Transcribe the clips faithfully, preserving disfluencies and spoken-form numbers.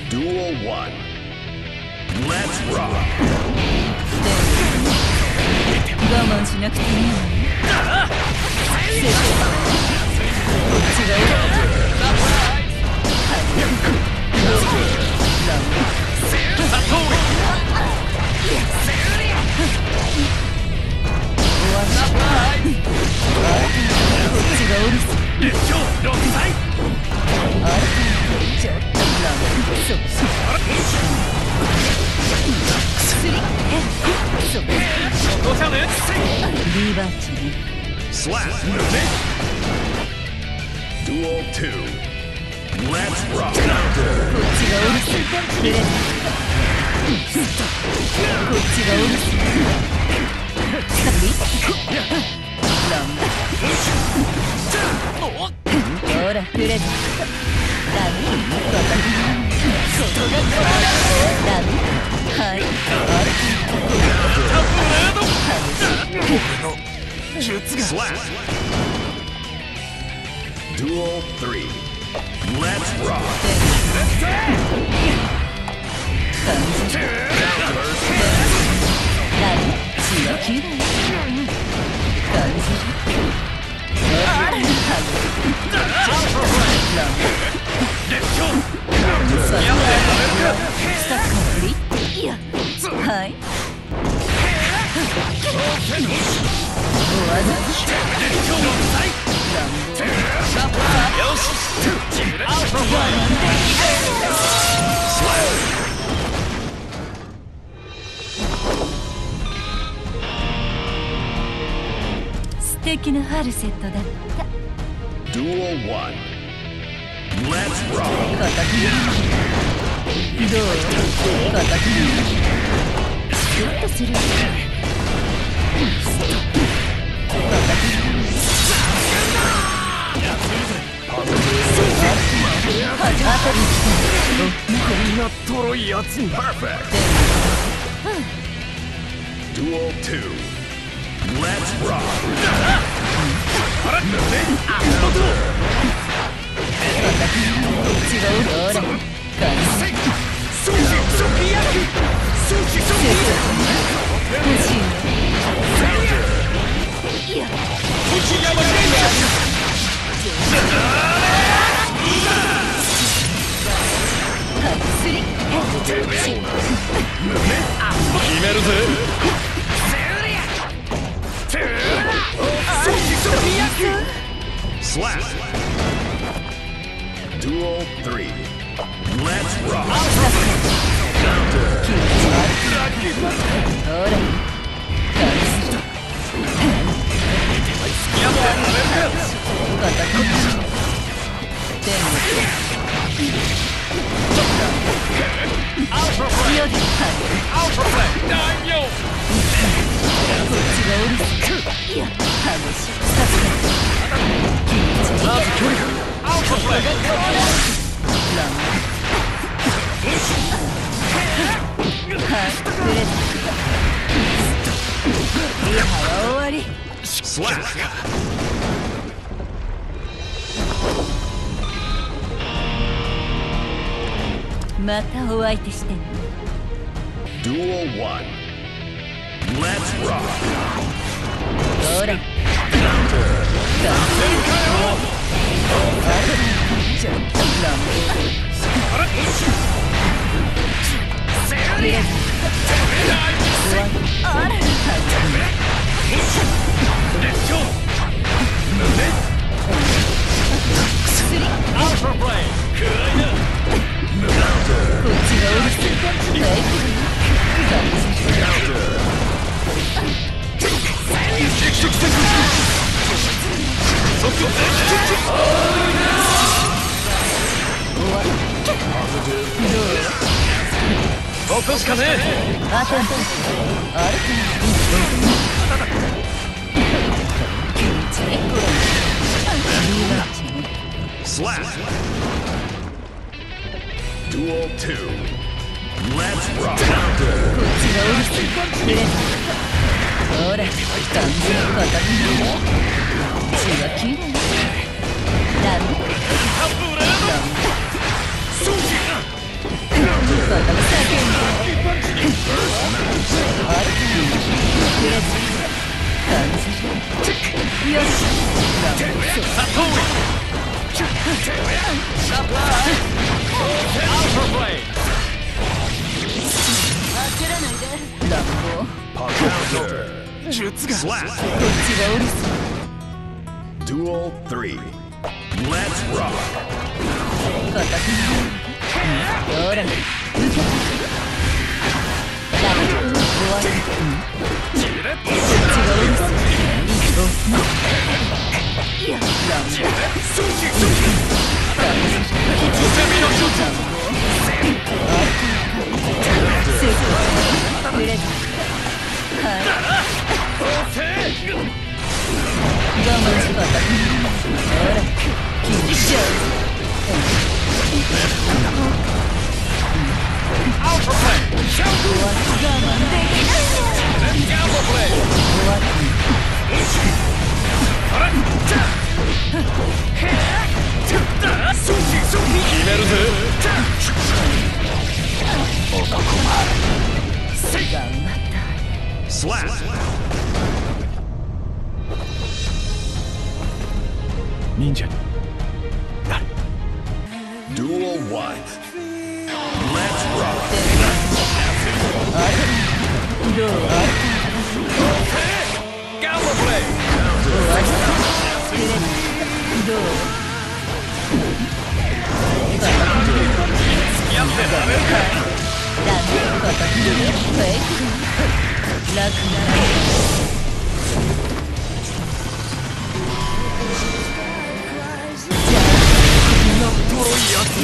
Duel one. Let's rock. 我慢しなくていいのに。せっこっちがいい。 Slap. Duel two. Let's rock. Slap. Duel three. Let's rock. Slap. 素敵なファルセットだった。 Duel one. Let's rock. どう？ちょっとする。 Perfect. Duel two. Let's rock. Slap. Duel three. Let's rock. Alpha play! Alpha play! Daimyo! Alpha play! Slap. Duel one. Let's rock. Alpha play! Focusかね。 Slap. Duel two. Let's rock. Alpha じるよしそうサトウイサプライアウトプレイ焦らないで乱暴 Counter. 術が Slap. こっちがうるさい Duel three. Let's rock. 固くなるほら受けたラブ終わりジレッこっちがうるさい一歩いや乱暴ソキソキセミの術すぐ触れたはい我慢しばたくほら緊張アウトプレイシャウ終わり我慢できないねトアウトプレイ終わりあれじゃあソキソキ決めるぜ男前頑張った Slap. Ninja になる Duel one. Let's rock. どうガンバプレイ終わり触れたどう付き合ってられるかダメ固くなるフェイク楽ならトロイやつ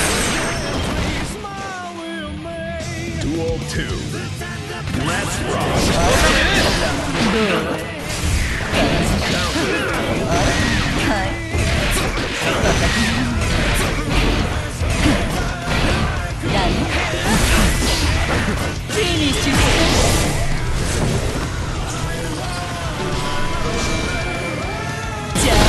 Duel two. Let's rock. はいダメフィニッシュじゃあ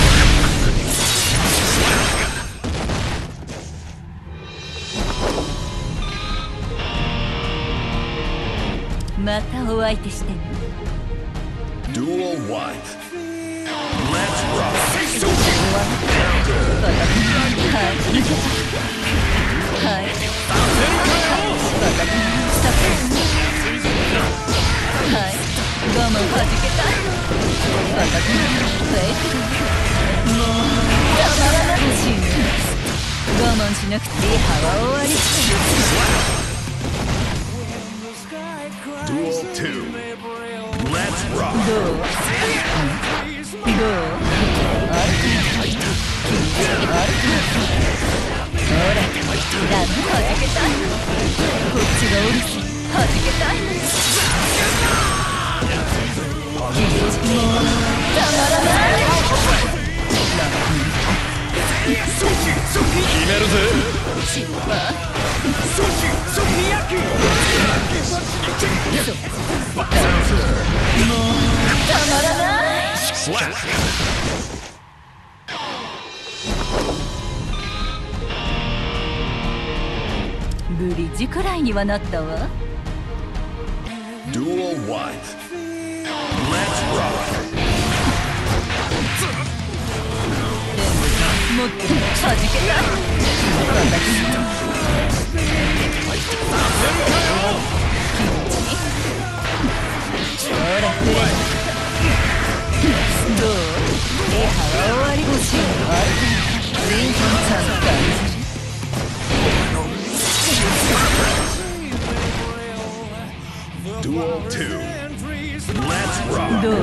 またお相手してね Duel one. Let's rock. はいいけたはいはい我慢はじけたバカくフェイクもうたまらないし我慢しなくていい歯は終わり Duel two. Let's rock. どうどうあるか気持ちあるかほらダメはじけたこっちがうるさいはじけた気持ちもうたまらない決めるぜチッパソキソキ焼きもうたまらない Slap. ブリッジくらいにはなったわ Duel one. Let's rock. もっとはじけたほらくれどうリハは終わり欲しいリンコンちゃん感じる Duel two. Let's rock. どうどう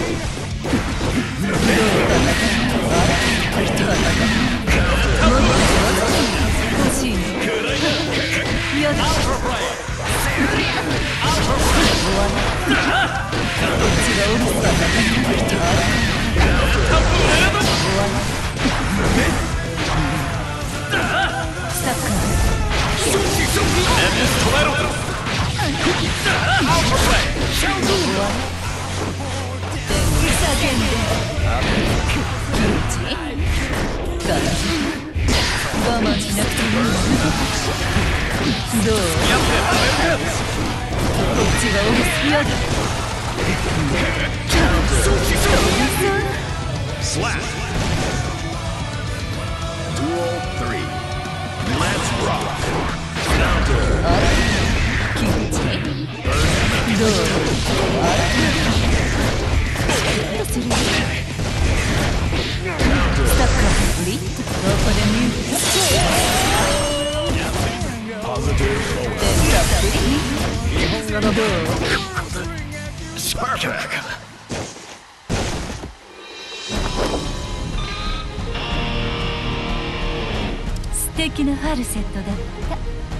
欲しいのやだ終わったこっちがうるさかった終わったサッカー止めろアウトプレイシャウト叫んで気持ちいい悲しい我慢しなくていいどうやってられるかこっちがおるすやだ Slap. Duel three. Let's rock. Counter. 気持ちいいどうあらどうするスタッカーフリットどこで見る Positive たっぷり日本語のどう Perfect. 素敵なファルセットだった